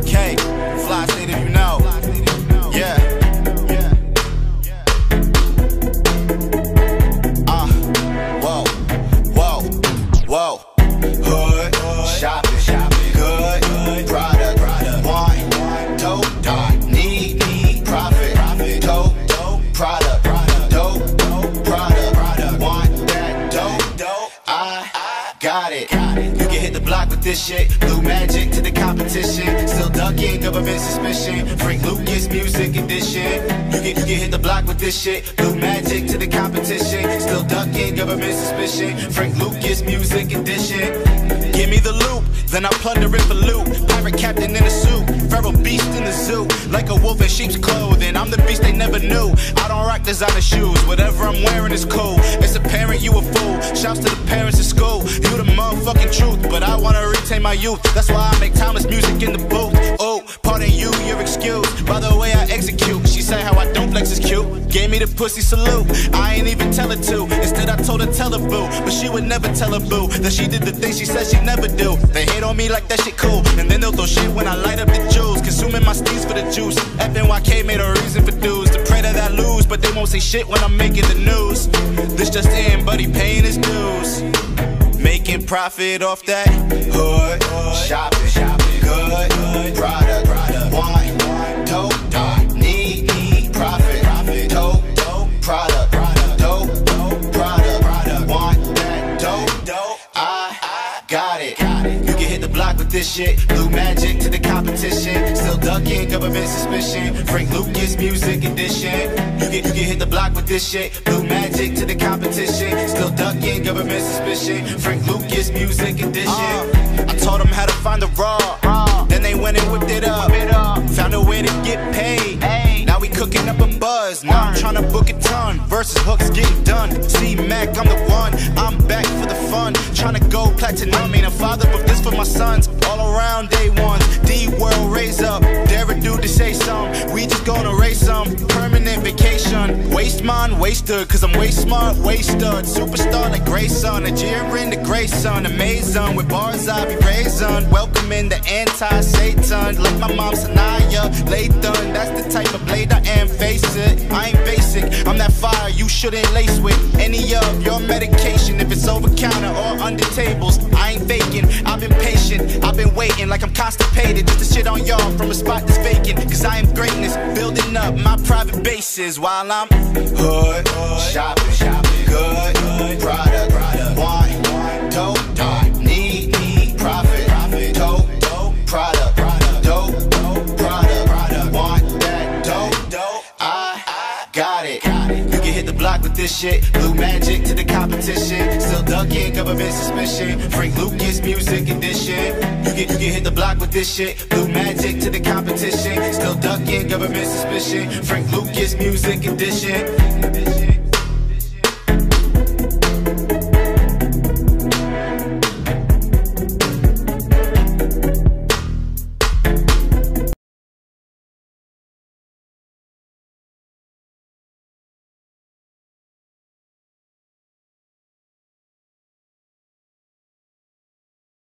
RK, Fly State if you know. Yeah. Whoa, whoa, whoa. Hood, shopping, good, product, want, dope, need, profit, dope, product, dope, product, want that dope, I got it. You can hit the block with this shit, blue magic to the competition, still ducking government suspicion, Frank Lucas Music Edition. You can hit the block with this shit, blue magic to the competition, still ducking government suspicion, Frank Lucas Music Edition. Give me the loop, then I plunder it for loot. Pirate captain in a suit, feral beast in the zoo, like a wolf in sheep's clothing. I'm the beast they never knew. I don't rock designer shoes, whatever I'm wearing is cool. It's apparent you a fool. Shouts to the parents at school. You the motherfucking truth, but I wanna retain my youth. That's why I make timeless music in the booth. Oh, pardon you, you're excused by the way I execute. She said how I don't flex is cute. Gave me the pussy salute. I ain't even tell her to. Instead I told her tell her boo, but she would never tell her boo that she did the thing she said she'd never do. They hate on me like that shit cool, and then they'll throw shit when I light up the jewels. Consuming my steez for the juice. FNYK made a reason for dues to pray that I lose, but they won't say shit when I'm making the news. This just in, but he paying his dues. Making profit off that hood, shopping, good, product, want, dope, need, profit, dope, product, want that dope, I got it. You can hit the block with this shit, blue magic to the competition, still ducking government suspicion, Frank Lucas Music Edition. You can hit the block with this shit, blue magic to the competition, still ducking government suspicion, Frank Lucas Music Edition. I taught them how to find the raw, then they went and whipped it up, found a way to get paid. Now we cooking up a buzz, now I'm tryna book a ton, versus hooks getting done. C-Mac, I'm the one, I'm back for the fun, tryna go platinum. Ain't a father, but this for my sons, all around day ones. D-World raise up, dare a dude to say some, we just gonna raise some, permanent vacation. Waste mine, wasted, cause I'm way smart, wasted. Superstar like Grayson, Nigerian to Grayson, amazing, with bars I be raising. Welcoming the anti-Satan, like my mom Sanaya Lathan. That's the type of blade I am, face it. I ain't basic, I'm that fire you shouldn't lace with any of your medication. If it's over counter or under tables, I ain't faking. I've been patient, I've been waiting like I'm constipated just to shit on y'all from a spot that's vacant. Cause I am greatness, building up my private bases while I'm hood, shopping, good, product, want, dope, need, profit, dope, product, want that dope, I got it. You can hit the block with this shit, blue magic to the competition, still ducking government suspicion, Frank Lucas Music Edition. You can hit the block with this shit, blue magic to the competition, still ducking government suspicion, Frank Lucas Music Edition.